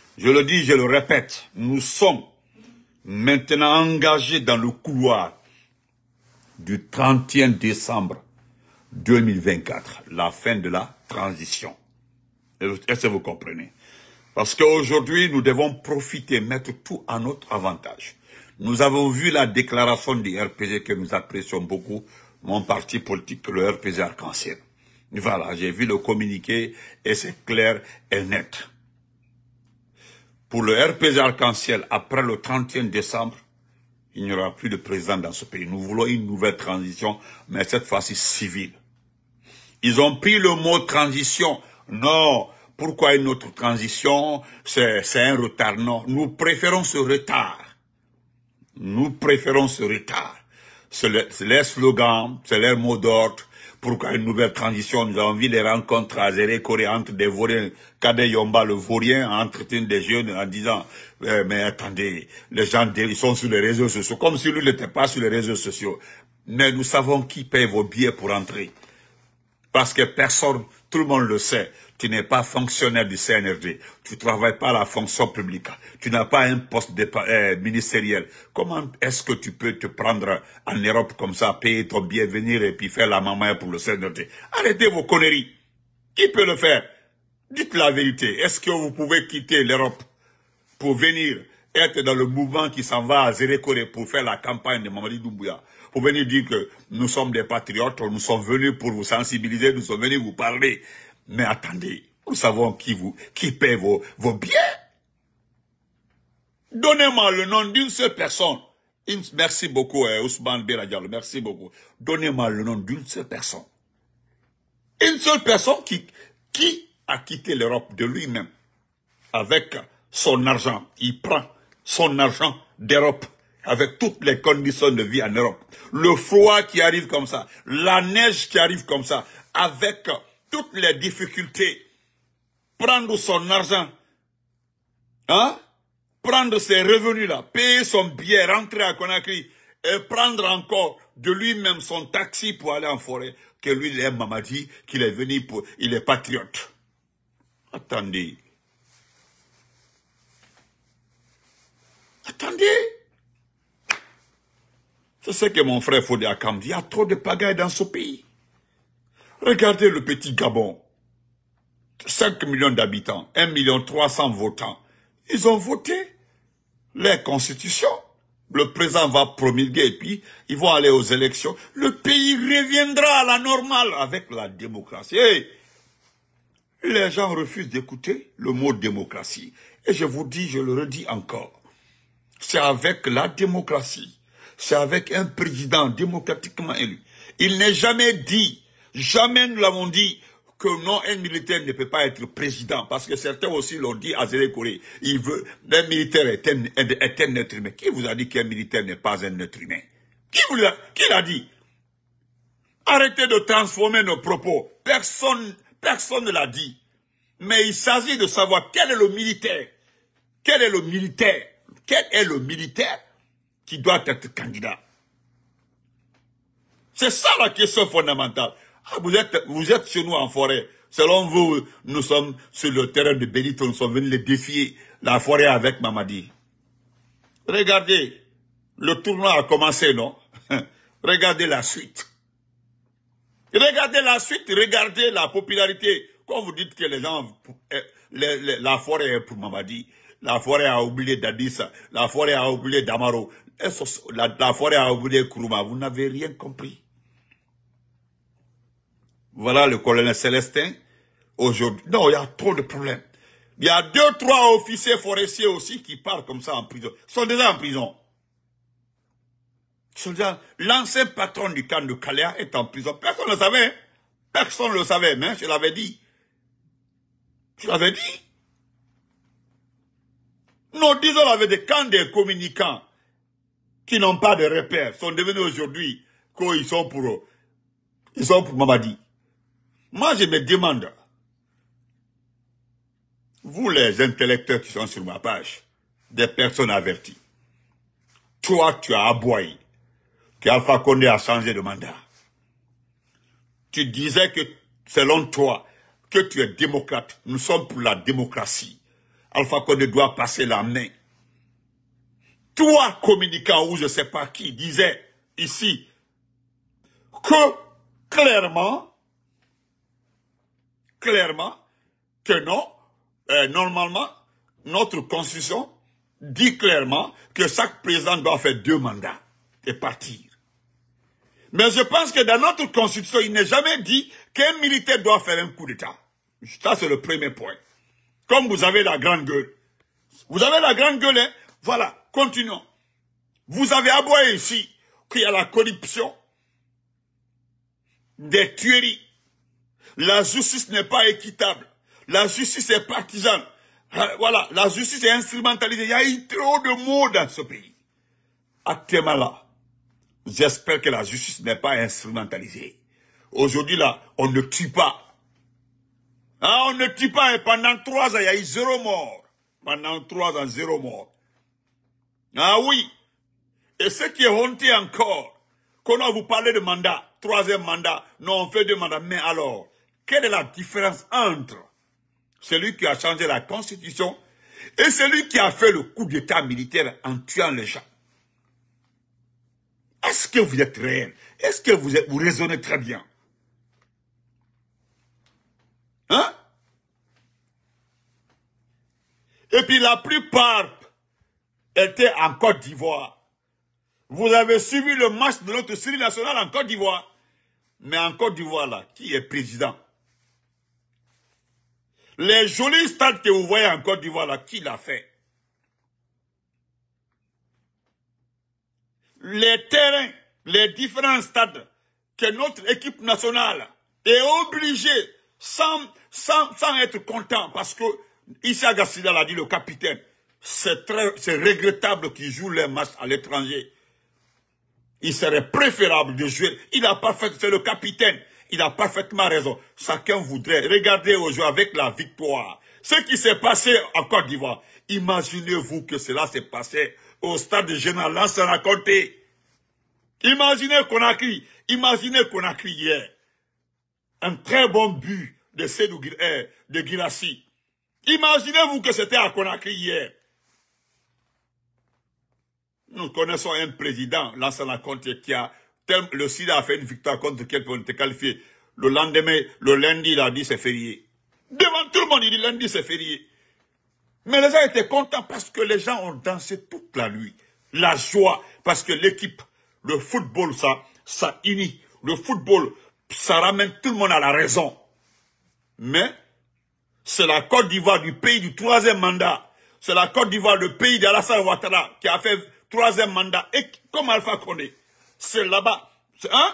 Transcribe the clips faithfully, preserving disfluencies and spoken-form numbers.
Je le dis, je le répète, nous sommes maintenant engagés dans le couloir du trente et un décembre deux mille vingt-quatre, la fin de la transition. Est-ce que vous comprenez? Parce qu'aujourd'hui, nous devons profiter, mettre tout à notre avantage. Nous avons vu la déclaration du R P G que nous apprécions beaucoup, mon parti politique, le R P G Arc-en-Ciel. Voilà, j'ai vu le communiqué et c'est clair et net. Pour le R P G Arc-en-Ciel, après le trente et un décembre, il n'y aura plus de président dans ce pays. Nous voulons une nouvelle transition, mais cette fois-ci civile. Ils ont pris le mot transition. Non, pourquoi une autre transition? C'est un retard. Non, nous préférons ce retard. Nous préférons ce retard. C'est le, leur slogan, c'est leur mot d'ordre. Pourquoi une nouvelle transition? Nous avons vu les rencontres à Zérékoré entre des vauriens. Kade Yomba, le vaurien, entretient des jeunes en disant eh, mais attendez, les gens ils sont sur les réseaux sociaux, comme si lui n'était pas sur les réseaux sociaux. Mais nous savons qui paye vos billets pour entrer. Parce que personne, tout le monde le sait, tu n'es pas fonctionnaire du C N R D, tu ne travailles pas à la fonction publique, tu n'as pas un poste de, euh, ministériel. Comment est-ce que tu peux te prendre en Europe comme ça, payer ton billet, venir et puis faire la maman pour le C N R D? Arrêtez vos conneries. Qui peut le faire? Dites la vérité. Est-ce que vous pouvez quitter l'Europe pour venir être dans le mouvement qui s'en va à Zérékoré pour faire la campagne de Mamadi Doumbouya, pour venir dire que nous sommes des patriotes, nous sommes venus pour vous sensibiliser, nous sommes venus vous parler. Mais attendez, nous savons qui vous, qui paie vos, vos billets. Donnez-moi le nom d'une seule personne. Merci beaucoup, eh, Ousmane Beradialo, merci beaucoup. Donnez-moi le nom d'une seule personne. Une seule personne qui, qui a quitté l'Europe de lui-même avec son argent. Il prend son argent d'Europe avec toutes les conditions de vie en Europe. Le froid qui arrive comme ça, la neige qui arrive comme ça, avec toutes les difficultés. Prendre son argent, hein, prendre ses revenus-là, payer son billet, rentrer à Conakry et prendre encore de lui-même son taxi pour aller en forêt, que lui, il est Mamadi, qu'il est venu pour... Il est patriote. Attendez. Attendez. C'est ce que mon frère Fodé Akam dit. Il y a trop de pagaille dans ce pays. Regardez le petit Gabon. cinq millions d'habitants, un million trois cents votants. Ils ont voté les constitutions. Le président va promulguer et puis ils vont aller aux élections. Le pays reviendra à la normale avec la démocratie. Et les gens refusent d'écouter le mot démocratie. Et je vous dis, je le redis encore, c'est avec la démocratie, c'est avec un président démocratiquement élu. Il n'est jamais dit, jamais nous l'avons dit, que non, un militaire ne peut pas être président, parce que certains aussi l'ont dit à Zérékoré. Il veut, un militaire est un, est un être humain. Qui vous a dit qu'un militaire n'est pas un être humain? Qui vous l'a, qui l'a dit? Arrêtez de transformer nos propos. Personne, personne ne l'a dit. Mais il s'agit de savoir quel est le militaire. Quel est le militaire? Quel est le militaire qui doit être candidat? C'est ça la question fondamentale. Ah, vous êtes, vous êtes chez nous en forêt. Selon vous, nous sommes sur le terrain de Benito, nous sommes venus les défier, la forêt avec Mamadi. Regardez, le tournoi a commencé, non? Regardez la suite. Regardez la suite, regardez la popularité. Quand vous dites que les gens, les, les, la forêt est pour Mamadi, la forêt a oublié Dadissa, la forêt a oublié Damaro, la, la forêt a oublié Kourouma, vous n'avez rien compris. Voilà le colonel Célestin. Aujourd'hui, non, il y a trop de problèmes. Il y a deux, trois officiers forestiers aussi qui partent comme ça en prison. Ils sont déjà en prison. L'ancien patron du camp de Kalea est en prison. Personne ne le savait. Personne ne le savait, mais je l'avais dit. Je l'avais dit. Nous disons avec des camps de communicants qui n'ont pas de repères, sont devenus aujourd'hui, qu'ils sont pour, ils sont pour Mamadi. Moi, je me demande, vous les intellectuels qui sont sur ma page, des personnes averties, toi, tu as aboyé qu'Alpha Condé a changé de mandat. Tu disais que, selon toi, que tu es démocrate. Nous sommes pour la démocratie. Alpha Condé doit passer la main. Trois communicants ou je ne sais pas qui disaient ici que clairement, clairement, que non, euh, normalement, notre constitution dit clairement que chaque président doit faire deux mandats et partir. Mais je pense que dans notre constitution, il n'est jamais dit qu'un militaire doit faire un coup d'État. Ça, c'est le premier point. Comme vous avez la grande gueule. Vous avez la grande gueule, hein? Voilà, continuons. Vous avez aboyé ici qu'il y a la corruption, des tueries. La justice n'est pas équitable. La justice est partisane. Voilà, la justice est instrumentalisée. Il y a eu trop de mots dans ce pays. Actuellement là, j'espère que la justice n'est pas instrumentalisée. Aujourd'hui là, on ne tue pas. Ah, on ne tue pas et pendant trois ans, il y a eu zéro mort. Pendant trois ans, zéro mort. Ah oui. Et ce qui est honté encore, qu'on a vous parlé de mandat, troisième mandat, non, on fait deux mandats. Mais alors, quelle est la différence entre celui qui a changé la constitution et celui qui a fait le coup d'état militaire en tuant les gens? Est-ce que vous êtes réel? Est-ce que vous, êtes, vous raisonnez très bien? Hein? Et puis la plupart étaient en Côte d'Ivoire. Vous avez suivi le match de notre série nationale en Côte d'Ivoire. Mais en Côte d'Ivoire, là, qui est président? Les jolis stades que vous voyez en Côte d'Ivoire, là, qui l'a fait? Les terrains, les différents stades que notre équipe nationale est obligée, sans, sans, sans être content, parce que Issa Gassida l'a dit, le capitaine, c'est très, c'est regrettable qu'ils jouent les matchs à l'étranger. Il serait préférable de jouer. Il a parfaitement, c'est le capitaine. Il a parfaitement raison. Chacun voudrait regarder aujourd'hui avec la victoire. Ce qui s'est passé en Côte d'Ivoire. Imaginez-vous que cela s'est passé au stade de Général Lansana Conté. Imaginez Conakry. Imaginez Conakry hier. Un très bon but de Sédou de Guirassy. Imaginez-vous que c'était à Conakry hier. Nous connaissons un président, Lansana Conté, qui a, le SIDA a fait une victoire contre lequel on était qualifié. Le lendemain, le lundi, il a dit c'est férié. Devant tout le monde, il dit lundi c'est férié. Mais les gens étaient contents parce que les gens ont dansé toute la nuit. La joie, parce que l'équipe, le football, ça, ça unit. Le football, ça ramène tout le monde à la raison. Mais, c'est la Côte d'Ivoire du pays du troisième mandat. C'est la Côte d'Ivoire, le pays d'Alassane Ouattara, qui a fait troisième mandat, et comme Alpha Condé, c'est là-bas. Hein?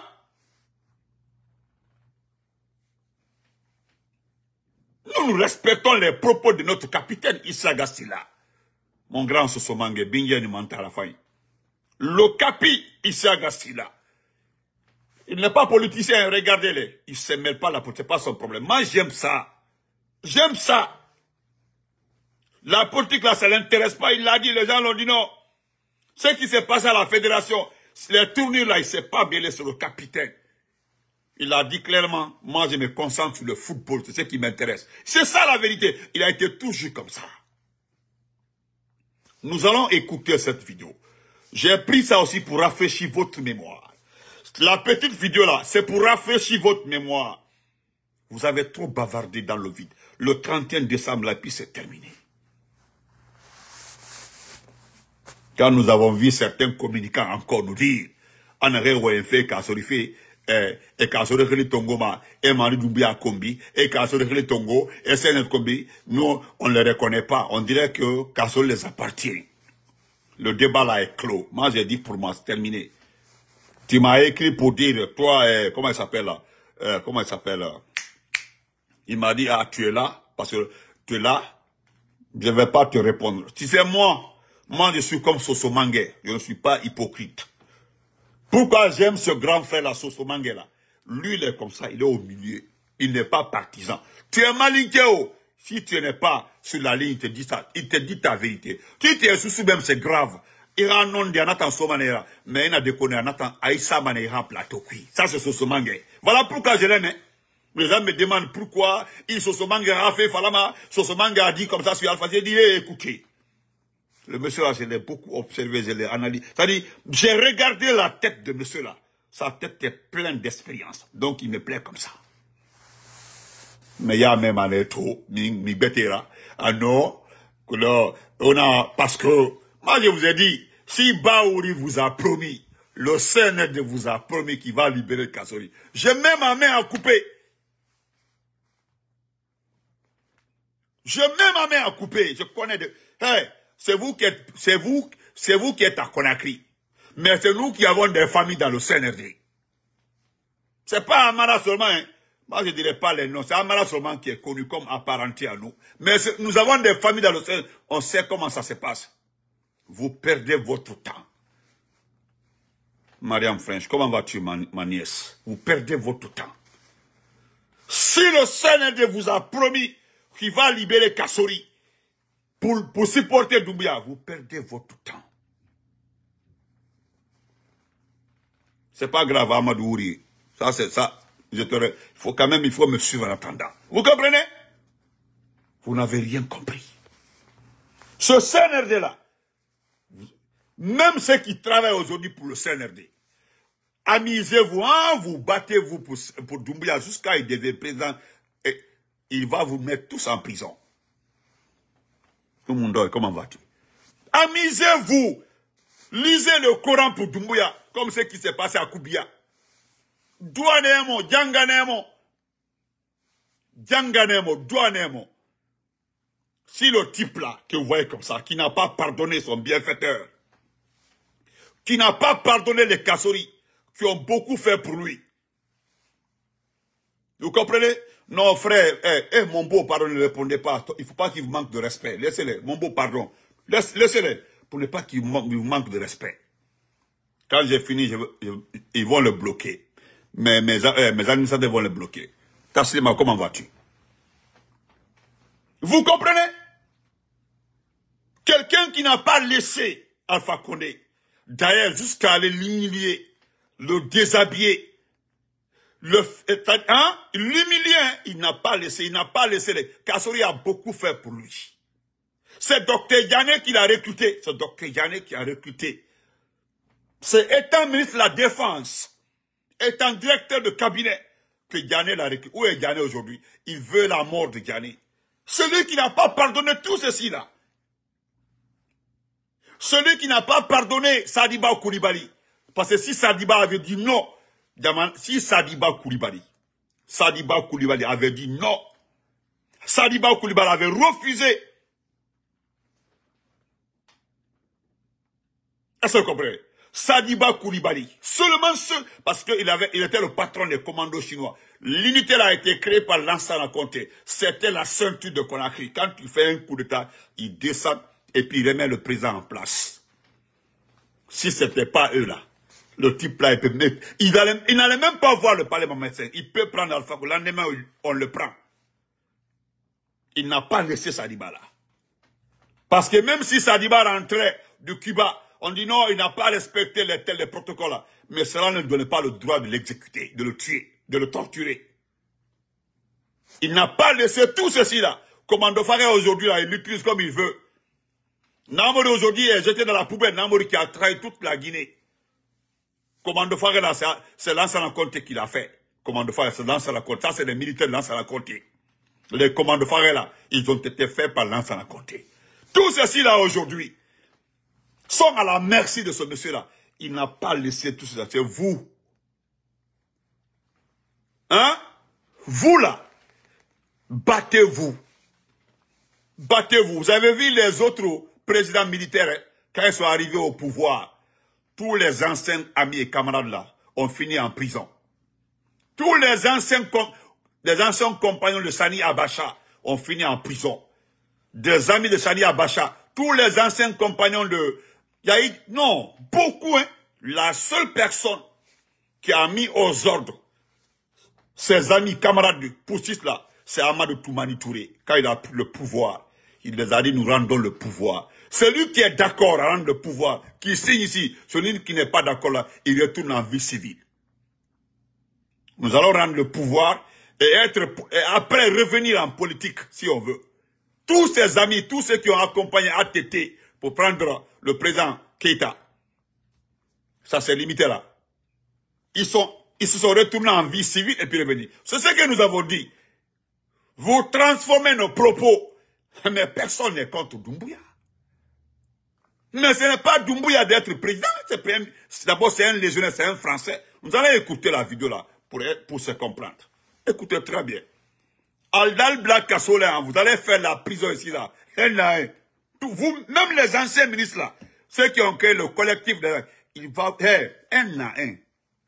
Nous, nous respectons les propos de notre capitaine Issa Gassila. Mon grand Sosomangue, Bingen Mantala Faye. Le capi Issa Gassila. Il n'est pas politicien, regardez-le. Il ne se mêle pas là, ce n'est pas son problème. Moi, j'aime ça. J'aime ça. La politique là, ça ne l'intéresse pas. Il l'a dit, les gens l'ont dit non. Ce qui s'est passé à la fédération, les tournées là, il ne s'est pas mêlé sur le capitaine. Il a dit clairement, moi je me concentre sur le football, c'est ce qui m'intéresse. C'est ça la vérité. Il a été toujours comme ça. Nous allons écouter cette vidéo. J'ai pris ça aussi pour rafraîchir votre mémoire. La petite vidéo là, c'est pour rafraîchir votre mémoire. Vous avez trop bavardé dans le vide. Le trente et un décembre, la puis c'est terminé. Quand nous avons vu certains communicants encore nous dire, en fait, Kasorife, et Kasorife Tongoma, et Mani Doumbia Kombi, et Kasorife Tongo, et Sénène Kombi, nous, on ne les reconnaît pas. On dirait que Kasor les appartient. Le débat là est clos. Moi, j'ai dit pour moi, c'est terminé. Tu m'as écrit pour dire, toi, euh, comment il s'appelle là, euh, comment il s'appelle là? Il m'a dit, ah, tu es là, parce que tu es là, je ne vais pas te répondre. Tu sais, moi, moi, je suis comme Sosomangue. Je ne suis pas hypocrite. Pourquoi j'aime ce grand frère là, Sosomangue là? Lui, il est comme ça, il est au milieu. Il n'est pas partisan. Tu es malinquéo. Si tu n'es pas sur la ligne, il te dit ça. Il te dit ta vérité. Si tu es sous même, c'est grave. Il a un nom de Anatan Somanera. Mais il a déconné Anatan Aïssa Manera plateau. Ça, c'est Sosomangue. Voilà pourquoi je l'aime. Les gens me demandent pourquoi il Sosomanga a fait Falama, Sosomanga a dit comme ça sur Alpha. J'ai dit, écoutez, le monsieur là, je l'ai beaucoup observé, je l'ai analysé. C'est-à-dire, j'ai regardé la tête de monsieur là. Sa tête est pleine d'expérience. Donc, il me plaît comme ça. Mais il y a même un étau, mi betera. Ah non, on a, parce que, moi je vous ai dit, si Baouri vous a promis, le C N R D vous a promis qu'il va libérer Kassori, j'ai même ma main à couper. Je mets ma main à couper. Je connais de... Hey, c'est vous qui êtes, c'est vous, c'est vous qui êtes à Conakry. Mais c'est nous qui avons des familles dans le C N R D. C'est pas Amara seulement, hein. Moi je dirais pas les noms. C'est Amara seulement qui est connu comme apparenté à nous. Mais nous avons des familles dans le C N R D. On sait comment ça se passe. Vous perdez votre temps. Mariam French, comment vas-tu, ma, ma nièce? Vous perdez votre temps. Si le C N R D vous a promis qu'il va libérer Kassori pour, pour supporter Doumbouya, vous perdez votre temps. C'est pas grave, Amadou Ouri. Ça, c'est ça. Je te... Il faut quand même, il faut me suivre en attendant. Vous comprenez? Vous n'avez rien compris. Ce C N R D-là, même ceux qui travaillent aujourd'hui pour le C N R D, amusez-vous, hein, vous battez-vous pour, pour Doumbouya jusqu'à il devient président. Et il va vous mettre tous en prison. Tout le monde, comment vas-tu? Amusez-vous. Lisez le Coran pour Doumbouya, comme ce qui s'est passé à Koubia. Douanemo, Djanganemo. Djanganemo, Douanemo. Si le type là, que vous voyez comme ça, qui n'a pas pardonné son bienfaiteur, qui n'a pas pardonné les Kassori, qui ont beaucoup fait pour lui. Vous comprenez? Non, frère, eh, eh, mon beau, pardon, ne répondez pas. Il ne faut pas qu'il vous manque de respect. Laissez-les, mon beau, pardon. Laisse, laissez-les, pour ne pas qu'il vous, vous manque de respect. Quand j'ai fini, je, je, ils vont le bloquer. Mais mes, eh, mes administrateurs vont le bloquer. Taslima, comment vas-tu? Vous comprenez? Quelqu'un qui n'a pas laissé Alpha Condé, d'ailleurs, jusqu'à aller l'humilier, le déshabiller, le, hein, l'humilier, il n'a pas laissé, il n'a pas laissé les... Kassori a beaucoup fait pour lui. C'est docteur Yanné qui l'a recruté, c'est docteur Yanné qui a recruté. C'est étant ministre de la Défense, étant directeur de cabinet, que Yanné l'a recruté. Où est Yanné aujourd'hui? Il veut la mort de Yanné. Celui qui n'a pas pardonné tout ceci là. Celui qui n'a pas pardonné Sadiba Koulibaly. Parce que si Sadiba avait dit non, si Sadiba Koulibaly, Sadiba Koulibaly avait dit non, Sadiba Koulibaly avait refusé. Est-ce que vous comprenez? Sadiba Koulibaly, seulement ce, parce qu'il avait, il était le patron des commandos chinois. L'unité là a été créée par Lansana Conté. C'était la ceinture de Conakry. Quand il fait un coup d'état, il descend et puis il remet le président en place. Si ce n'était pas eux là, le type là, il peut mettre, il n'allait même pas voir le parlement médecin. Il peut prendre Alpha, le lendemain, on le prend. Il n'a pas laissé Sadiba là. Parce que même si Sadiba rentrait de Cuba, on dit non, il n'a pas respecté les tels les protocoles là. Mais cela ne donne pas le droit de l'exécuter, de le tuer, de le torturer. Il n'a pas laissé tout ceci là. Commando Faré aujourd'hui là, il l'utilise comme il veut. Namori aujourd'hui est jeté dans la poubelle. Namori qui a trahi toute la Guinée. Commando Faré là, c'est Lansana Conté qui l'a fait. Commando Faré, c'est Lansana Conté. Ça, c'est les militaires de Lansana Conté. Les commandos Faré là, ils ont été faits par Lansana Conté. Tout ceci là aujourd'hui sont à la merci de ce monsieur-là. Il n'a pas laissé tout cela. C'est vous. Hein? Vous là, battez-vous. Battez-vous. Vous avez vu les autres présidents militaires, hein, quand ils sont arrivés au pouvoir, tous les anciens amis et camarades là ont fini en prison. Tous les anciens, les anciens compagnons de Sani Abacha ont fini en prison. Des amis de Sani Abacha, tous les anciens compagnons de... Il y a eu, non, beaucoup, hein. La seule personne qui a mis aux ordres ses amis, camarades de poussistes là, c'est Amadou Toumani Touré. Quand il a pris le pouvoir, il les a dit nous rendons le pouvoir. Celui qui est d'accord à rendre le pouvoir, qui signe ici, celui qui n'est pas d'accord là, il retourne en vie civile. Nous allons rendre le pouvoir, et, être, et après revenir en politique, si on veut. Tous ses amis, tous ceux qui ont accompagné A T T pour prendre le président Keïta, ça s'est limité là. Ils, sont, ils se sont retournés en vie civile et puis revenus. C'est ce que nous avons dit. Vous transformez nos propos, mais personne n'est contre Doumbouya. Mais ce n'est pas Doumbouya d'être président. D'abord, c'est un légionnaire, c'est un Français. Vous allez écouter la vidéo là pour, pour se comprendre. Écoutez très bien. Aldal Black Kassoléen, vous allez faire la prison ici là. Un à un. Vous, même les anciens ministres là, ceux qui ont créé le collectif, de, ils vont hey, un à un.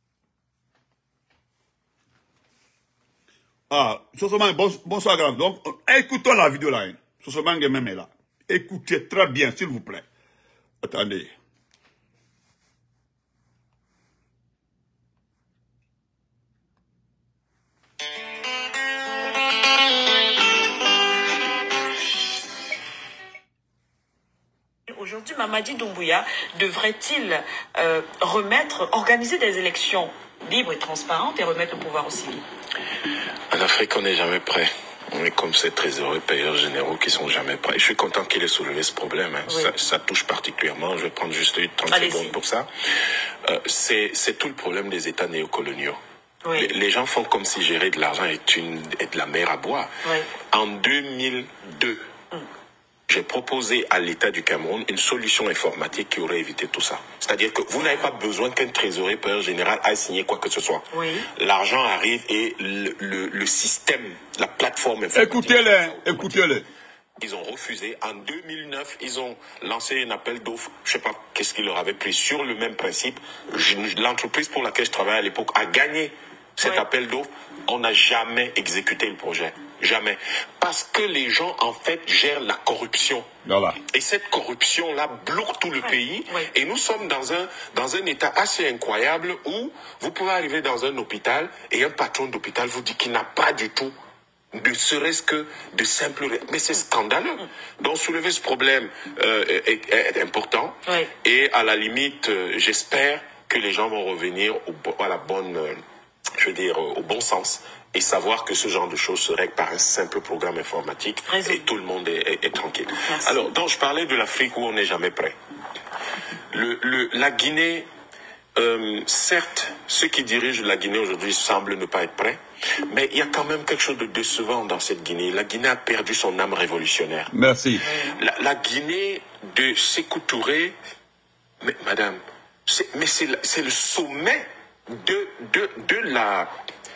Ah, Sosoman, bonsoir, grave. Donc, écoutons la vidéo là. Hein. Sosoman même est là. Écoutez très bien, s'il vous plaît. Attendez. Aujourd'hui, Mamadi Doumbouya devrait-il euh, remettre, organiser des élections libres et transparentes et remettre le pouvoir aux civils? En Afrique, on n'est jamais prêt. On est comme ces trésoriers payeurs généraux qui sont jamais prêts. Je suis content qu'il ait soulevé ce problème. Hein. Oui. Ça, ça touche particulièrement. Je vais prendre juste trente secondes pour ça. Euh, c'est tout le problème des États néocoloniaux. Oui. Les, les gens font comme si gérer de l'argent est, une, est de la mer à boire. Oui. En deux mille deux, hum. j'ai proposé à l'État du Cameroun une solution informatique qui aurait évité tout ça. C'est-à-dire que vous n'avez pas besoin qu'un trésorier payeur général aille signer quoi que ce soit. Oui. L'argent arrive et le, le, le système, la plateforme informatique... Écoutez-les, écoutez-les. Ils ont refusé. En deux mille neuf, ils ont lancé un appel d'offres. Je ne sais pas qu'est-ce qu'ils leur avaient pris sur le même principe. L'entreprise pour laquelle je travaillais à l'époque a gagné cet oui. appel d'offres. On n'a jamais exécuté le projet. Jamais. Parce que les gens, en fait, gèrent la corruption. Voilà. Et cette corruption-là bloque tout le oui. pays. Oui. Et nous sommes dans un, dans un état assez incroyable où vous pouvez arriver dans un hôpital et un patron d'hôpital vous dit qu'il n'a pas du tout, ne serait-ce que de simples... Mais c'est scandaleux. Donc, soulever ce problème euh, est, est important. Oui. Et à la limite, euh, j'espère que les gens vont revenir au, à la bonne... Euh, je veux dire, au bon sens, et savoir que ce genre de choses se règle par un simple programme informatique. Raison. Et tout le monde est, est, est tranquille. Merci. Alors, donc, je parlais de l'Afrique où on n'est jamais prêt. Le, le, la Guinée, euh, certes, ceux qui dirigent la Guinée aujourd'hui semblent ne pas être prêts, mais il y a quand même quelque chose de décevant dans cette Guinée. La Guinée a perdu son âme révolutionnaire. Merci. La, la Guinée de Sékou Touré, mais madame, mais c'est le sommet de, de, de la...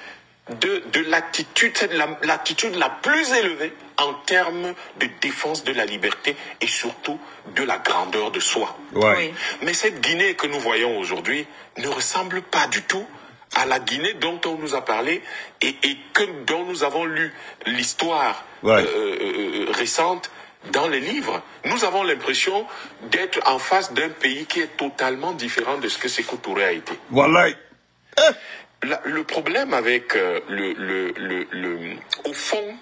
de, de l'attitude, c'est l'attitude la, la plus élevée en termes de défense de la liberté et surtout de la grandeur de soi. Ouais. Oui. Mais cette Guinée que nous voyons aujourd'hui ne ressemble pas du tout à la Guinée dont on nous a parlé et, et que, dont nous avons lu l'histoire ouais. euh, euh, récente dans les livres. Nous avons l'impression d'être en face d'un pays qui est totalement différent de ce que Sékou Touré a été. Voilà. Eh. La, le problème avec euh, le, le, le, le... Au fond,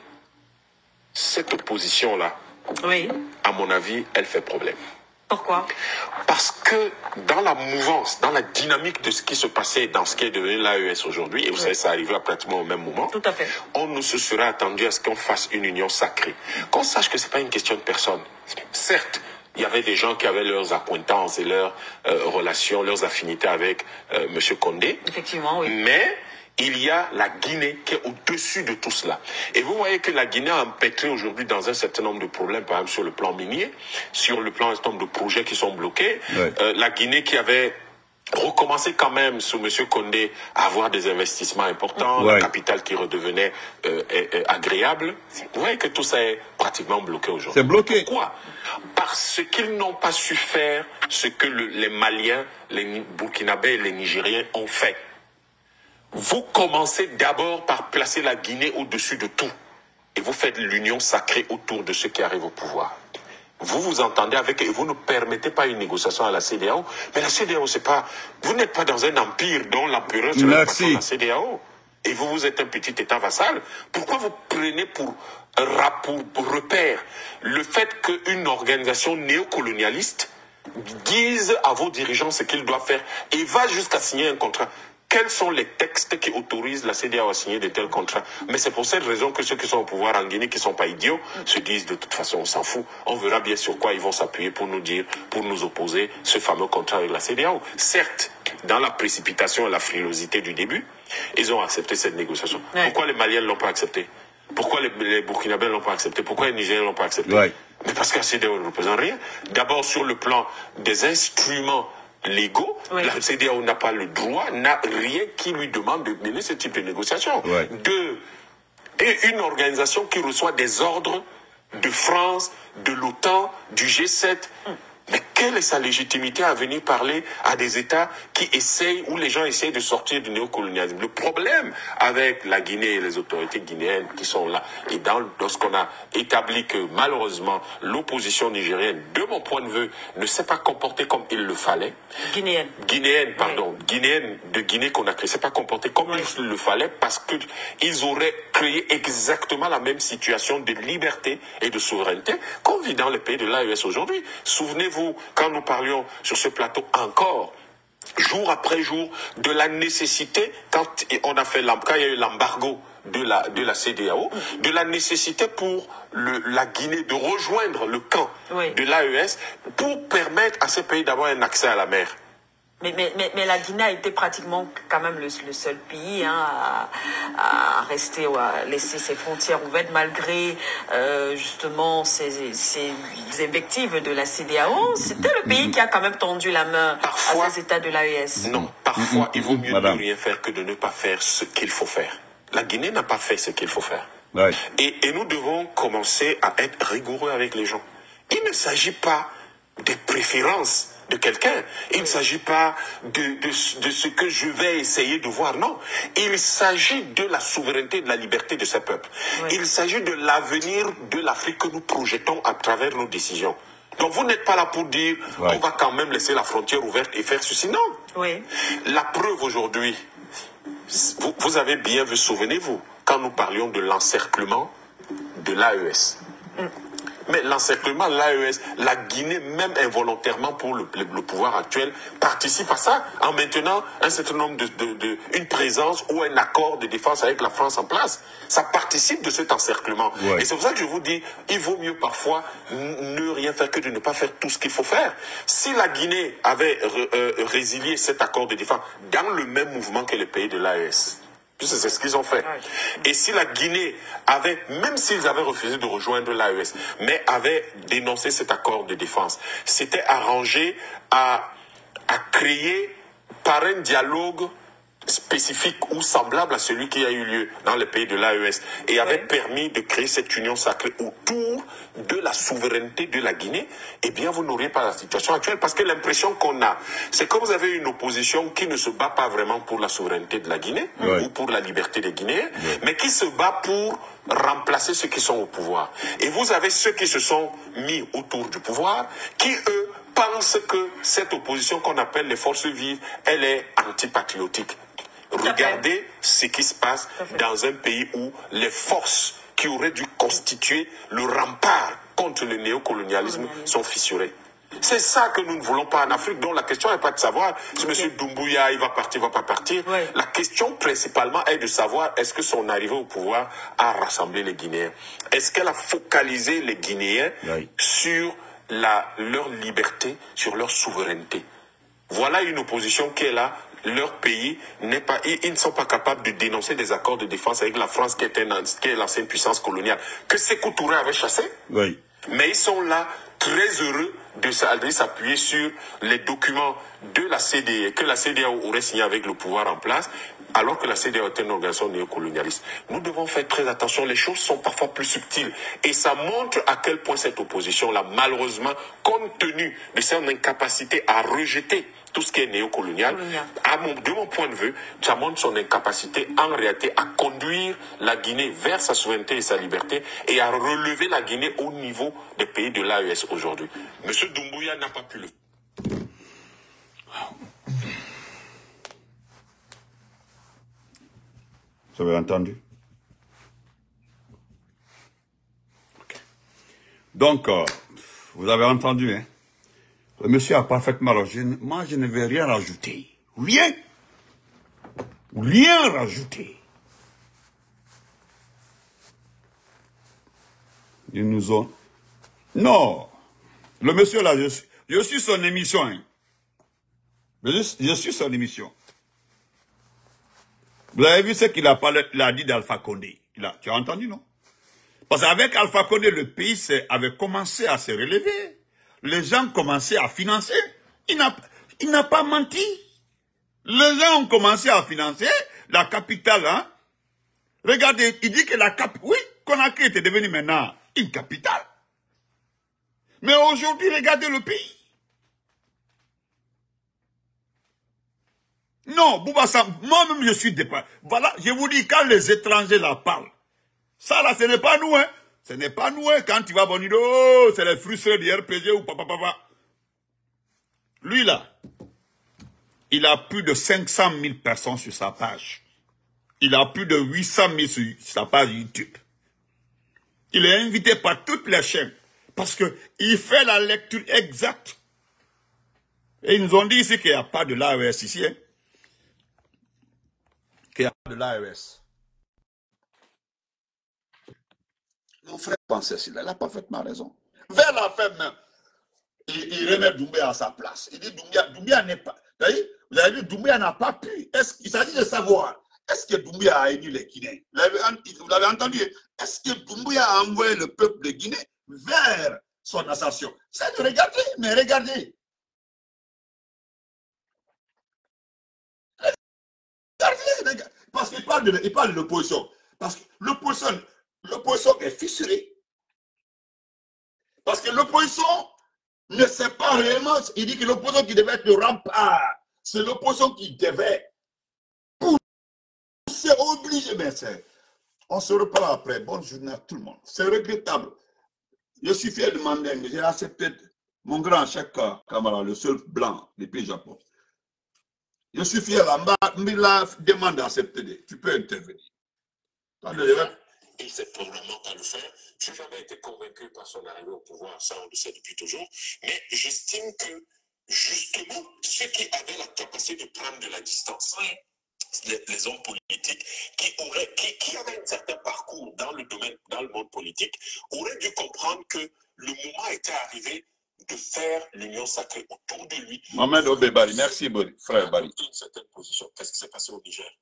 cette opposition-là, oui. à mon avis, elle fait problème. Pourquoi? Parce que dans la mouvance, dans la dynamique de ce qui se passait dans ce qui est devenu l'A E S aujourd'hui, et vous oui. savez, ça arrivait pratiquement au même moment, tout à fait. On ne se serait attendu à ce qu'on fasse une union sacrée. Qu'on sache que ce n'est pas une question de personne. Certes, il y avait des gens qui avaient leurs accointances et leurs euh, relations, leurs affinités avec euh, M. Condé. Effectivement, oui. Mais il y a la Guinée qui est au-dessus de tout cela. Et vous voyez que la Guinée a empêtré aujourd'hui dans un certain nombre de problèmes, par exemple sur le plan minier, sur le plan un certain nombre de projets qui sont bloqués. Ouais. Euh, la Guinée qui avait recommencé quand même sous M. Condé à avoir des investissements importants, ouais. la capitale qui redevenait euh, euh, agréable. Vous voyez que tout ça est pratiquement bloqué aujourd'hui. C'est bloqué. Pourquoi? Parce qu'ils n'ont pas su faire ce que le, les Maliens, les Burkinabés et les Nigériens ont fait. Vous commencez d'abord par placer la Guinée au-dessus de tout. Et vous faites l'union sacrée autour de ceux qui arrivent au pouvoir. Vous vous entendez avec eux et vous ne permettez pas une négociation à la C D A O. Mais la C D A O, c'est pas... Vous n'êtes pas dans un empire dont l'empereur c'est la C D A O. Et vous, vous êtes un petit État vassal. Pourquoi vous prenez pour, pour, pour repère le fait qu'une organisation néocolonialiste dise à vos dirigeants ce qu'ils doivent faire et va jusqu'à signer un contrat? quels sont les textes qui autorisent la C D A O à signer de tels contrats? Mais c'est pour cette raison que ceux qui sont au pouvoir en Guinée, qui ne sont pas idiots, se disent de toute façon, on s'en fout. On verra bien sur quoi ils vont s'appuyer pour nous dire, pour nous opposer ce fameux contrat avec la C D A O. Certes, dans la précipitation et la frilosité du début, ils ont accepté cette négociation. Ouais. Pourquoi les Maliens ne l'ont pas accepté? Pourquoi les, les Burkinabés ne l'ont pas accepté? Pourquoi les Nigériens ne l'ont pas accepté? Ouais. Mais parce que la C D A O ne représente rien. D'abord, sur le plan des instruments légaux, oui. La C D A O n'a pas le droit, n'a rien qui lui demande de mener ce type de négociation. Ouais. Deux, et une organisation qui reçoit des ordres de France, de l'OTAN, du G sept. Hum. Mais quelle est sa légitimité à venir parler à des États qui essayent, où les gens essayent de sortir du néocolonialisme? Le problème avec la Guinée et les autorités guinéennes qui sont là, et dans, lorsqu'on a établi que malheureusement l'opposition nigérienne, de mon point de vue, ne s'est pas comportée comme il le fallait. Guinéenne. Guinéenne, pardon. Oui. Guinéenne de Guinée qu'on a créée, ne s'est pas comportée comme oui. il le fallait parce qu'ils auraient créé exactement la même situation de liberté et de souveraineté qu'on vit dans les pays de l'A E S aujourd'hui. Souvenez-vous, quand nous parlions sur ce plateau encore, jour après jour, de la nécessité, quand on a fait quand il y a eu l'embargo de la, de la C D A O, de la nécessité pour le, la Guinée de rejoindre le camp oui. de l'A E S pour permettre à ces pays d'avoir un accès à la mer. Mais, mais, mais, mais la Guinée a été pratiquement quand même le, le seul pays hein, à, à rester ou à laisser ses frontières ouvertes malgré euh, justement ces, ces invectives de la C D A O. C'était le pays qui a quand même tendu la main parfois, à ces États de l'A E S. Non, parfois il vaut mieux Madame. ne rien faire que de ne pas faire ce qu'il faut faire. La Guinée n'a pas fait ce qu'il faut faire. Ouais. Et, et nous devons commencer à être rigoureux avec les gens. Il ne s'agit pas des préférences de quelqu'un. Il ne s'agit pas de, de, de ce que je vais essayer de voir, non. Il s'agit de la souveraineté et de la liberté de ce peuple. Oui. Il s'agit de l'avenir de l'Afrique que nous projetons à travers nos décisions. Donc vous n'êtes pas là pour dire oui. on va quand même laisser la frontière ouverte et faire ceci, non. Oui. La preuve aujourd'hui, vous, vous avez bien vu, souvenez-vous, quand nous parlions de l'encerclement de l'A E S. Mm. Mais l'encerclement de l'A E S, la Guinée, même involontairement pour le, le, le pouvoir actuel, participe à ça en maintenant un certain nombre de, de, de une présence ou un accord de défense avec la France en place. Ça participe de cet encerclement. Ouais. Et c'est pour ça que je vous dis, il vaut mieux parfois ne rien faire que de ne pas faire tout ce qu'il faut faire. Si la Guinée avait euh, résilié cet accord de défense dans le même mouvement que les pays de l'A E S, c'est ce qu'ils ont fait. Et si la Guinée avait, même s'ils avaient refusé de rejoindre l'A E S, mais avait dénoncé cet accord de défense, s'était arrangé à, à créer par un dialogue spécifique ou semblable à celui qui a eu lieu dans les pays de l'A E S et avait oui. permis de créer cette union sacrée autour de la souveraineté de la Guinée, eh bien vous n'auriez pas la situation actuelle parce que l'impression qu'on a, c'est que vous avez une opposition qui ne se bat pas vraiment pour la souveraineté de la Guinée oui. ou pour la liberté des Guinéens, oui. mais qui se bat pour remplacer ceux qui sont au pouvoir. Et vous avez ceux qui se sont mis autour du pouvoir, qui eux pensent que cette opposition qu'on appelle les forces vives, elle est antipatriotique. Regardez ce qui se passe dans un pays où les forces qui auraient dû constituer le rempart contre le néocolonialisme sont fissurées. C'est ça que nous ne voulons pas en Afrique. Donc la question n'est pas de savoir si okay. M. Doumbouya il va partir, il ne va pas partir. Oui. La question principalement est de savoir est-ce que son arrivée au pouvoir a rassemblé les Guinéens. Est-ce qu'elle a focalisé les Guinéens oui. sur la, leur liberté, sur leur souveraineté. Voilà une opposition qui est là. Leur pays n'est pas, ils, ils ne sont pas capables de dénoncer des accords de défense avec la France qui est, un, qui est l'ancienne puissance coloniale que Sékou Touré avait chassé. Oui. Mais ils sont là très heureux de s'appuyer sur les documents de la C D A, que la C D A O aurait signé avec le pouvoir en place, alors que la C D A O est une organisation néocolonialiste. Nous devons faire très attention, les choses sont parfois plus subtiles. Et ça montre à quel point cette opposition-là, malheureusement, compte tenu de son incapacité à rejeter tout ce qui est néocolonial, à mon, de mon point de vue, ça montre son incapacité en réalité à conduire la Guinée vers sa souveraineté et sa liberté et à relever la Guinée au niveau des pays de l'A E S aujourd'hui. M. Doumbouya n'a pas pu le faire. Vous avez entendu? Okay. Donc, euh, vous avez entendu, hein? Le monsieur a parfaitement raison. Moi, je ne vais rien rajouter. Rien. Rien rajouté. Ils nous ont... Non. Le monsieur là, je suis, je suis son émission. Hein. Je, je suis son émission. Vous avez vu ce qu'il a, parlé, il a dit d'Alpha Condé. Il a, tu as entendu, non? Parce qu'avec Alpha Condé, le pays avait commencé à se relever. Les gens commençaient à financer. Il n'a pas menti. Les gens ont commencé à financer la capitale. Hein? Regardez, il dit que la capitale... Oui, Conakry était devenue maintenant une capitale. Mais aujourd'hui, regardez le pays. Non, Bouba Sam, moi-même je suis dépassé. Voilà, je vous dis, quand les étrangers la parlent, ça là, ce n'est pas nous, hein. Ce n'est pas nous, hein. Quand tu vas bonir, oh, c'est les frustrés du R P G ou papa, papa. Lui là, il a plus de cinq cent mille personnes sur sa page. Il a plus de huit cent mille sur sa page YouTube. Il est invité par toutes les chaînes. Parce que il fait la lecture exacte. Et ils nous ont dit ici qu'il n'y a pas de l'A E S ici, hein. Qu'il n'y a pas de l'A E S. Mon frère pensait cela, il a parfaitement raison. Vers la fin même, il, il remet Doumbouya à sa place. Il dit Doumbouya, Doumbouya n'est pas... Vous avez, vous avez vu, Doumbouya n'a pas pu. Il s'agit de savoir, est-ce que Doumbouya a élu les Guinéens? Vous l'avez entendu? Est-ce que Doumbouya a envoyé le peuple de Guinée vers son assassination? C'est de regarder, mais regardez. Regardez, regardez. Parce qu'il parle de, il parle de l'opposition. Parce que l'opposition, l'opposition est fissurée. Parce que l'opposition ne sait pas réellement. Il dit que l'opposition qui devait être le rempart, c'est l'opposition qui devait pousser, obliger. Mais c'est. On se reparle après. Bonne journée à tout le monde. C'est regrettable. Je suis fier de Mandeng. J'ai accepté mon grand Chaka Kamara, le seul blanc depuis le Japon. Je suis fier. Mbila demande d'accepter. Tu peux intervenir. Il sait probablement pas le faire. Je n'ai jamais été convaincu par son arrivée au pouvoir, ça on le sait depuis toujours. Mais j'estime que, justement, ceux qui avaient la capacité de prendre de la distance, les, les hommes politiques, qui, auraient, qui, qui avaient un certain parcours dans le domaine, dans le monde politique, auraient dû comprendre que le moment était arrivé de faire l'union sacrée autour de lui. Mohamed Obebari, merci frère Bari. Une certaine position. Qu'est-ce qui s'est passé au Niger?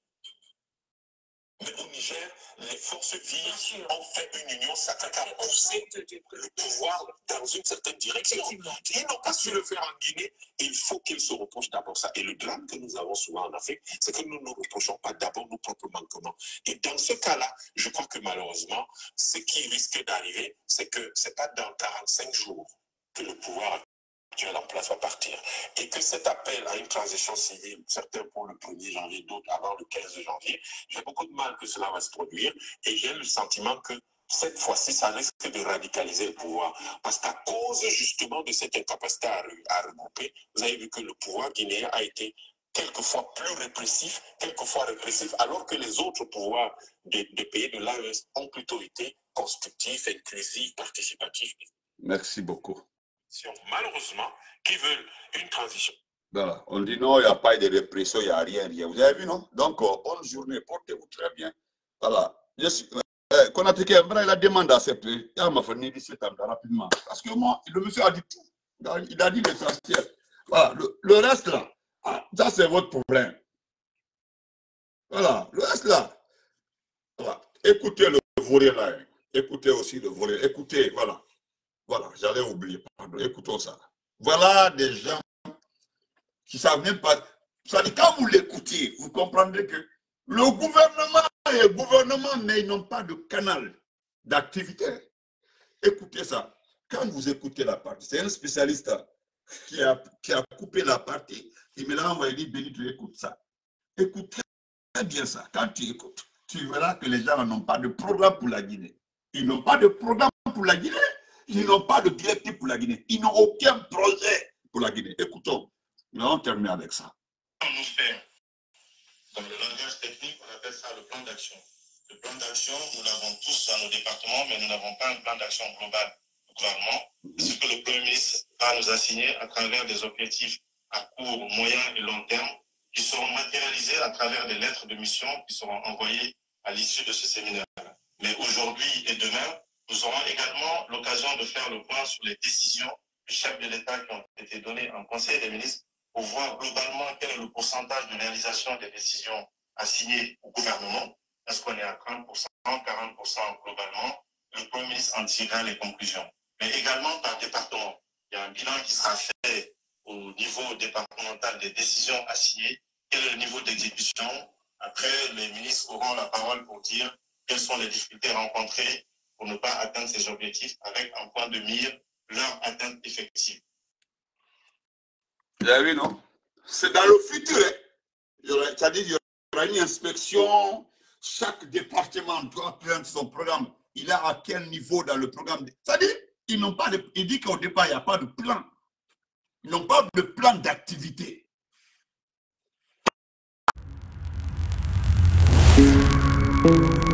Mais au Niger, les forces vives ont fait une union sacrée qui a poussé le pouvoir dans une certaine direction. Ils n'ont pas su le faire en Guinée. Il faut qu'ils se reprochent d'abord ça. Et le drame que nous avons souvent en Afrique, c'est que nous ne reprochons pas d'abord nos propres manquements. Et dans ce cas-là, je crois que malheureusement, ce qui risque d'arriver, c'est que ce n'est pas dans quarante-cinq jours que le pouvoir actuel en place va partir. Et que cet appel à une transition civile, certains pour le premier janvier, d'autres avant le quinze janvier, j'ai beaucoup de mal que cela va se produire. Et j'ai le sentiment que cette fois-ci, ça risque de radicaliser le pouvoir. Parce qu'à cause justement de cette incapacité à, à regrouper, vous avez vu que le pouvoir guinéen a été quelquefois plus répressif, quelquefois répressif, alors que les autres pouvoirs des de pays de l'A E S ont plutôt été constructifs, inclusifs, participatifs. Merci beaucoup. Malheureusement, qui veulent une transition. Voilà. On dit non, il n'y a pas de répression, il n'y a rien, rien. Vous avez vu, non? Donc, euh, bonne journée, portez-vous très bien. Voilà. Je suis. Euh, Konaté Kembra, il a demandé à accepter. Il m'a fait dix-sept ans rapidement. Parce que moi, le monsieur a dit tout. Il a dit l'essentiel. Voilà. Le, le reste là, ah, ça c'est votre problème. Voilà. Le reste là. Voilà. Écoutez le volet là. Écoutez aussi le volet. Écoutez, voilà. Voilà, j'allais oublier, pardon, écoutons ça. Voilà des gens qui ne savent même pas. Ça dit, quand vous l'écoutez, vous comprendrez que le gouvernement est le gouvernement, mais ils n'ont pas de canal d'activité. Écoutez ça. Quand vous écoutez la partie, c'est un spécialiste qui a, qui a coupé la partie, il me l'a envoyé, il dit, Béni, tu écoutes ça. Écoute très bien ça. Quand tu écoutes, tu verras que les gens n'ont pas de programme pour la Guinée. Ils n'ont pas de programme pour la Guinée. Ils n'ont pas de directive pour la Guinée. Ils n'ont aucun projet pour la Guinée. Écoutons, nous allons terminer avec ça. Nous faire, dans le langage technique, on appelle ça le plan d'action. Le plan d'action, nous l'avons tous dans nos départements, mais nous n'avons pas un plan d'action global du gouvernement. C'est ce que le Premier ministre va nous assigner à travers des objectifs à court, moyen et long terme qui seront matérialisées à travers des lettres de mission qui seront envoyées à l'issue de ce séminaire. Mais aujourd'hui et demain, nous aurons également l'occasion de faire le point sur les décisions du chef de l'État qui ont été données en Conseil des ministres pour voir globalement quel est le pourcentage de réalisation des décisions assignées au gouvernement. Est-ce qu'on est à trente pour cent, quarante pour cent globalement? Le Premier ministre en tirera les conclusions. Mais également par département. Il y a un bilan qui sera fait au niveau départemental des décisions assignées. Quel est le niveau d'exécution? Après, les ministres auront la parole pour dire quelles sont les difficultés rencontrées pour ne pas atteindre ces objectifs avec un point de mire, leur atteinte effective. Vous avez vu, non? C'est dans le futur. Hein. C'est-à-dire qu'il y aura une inspection. Chaque département doit prendre son programme. Il est à quel niveau dans le programme? C'est-à-dire, ils n'ont pas de. Il dit qu'au départ, il n'y a pas de plan. Ils n'ont pas de plan d'activité. Thank you.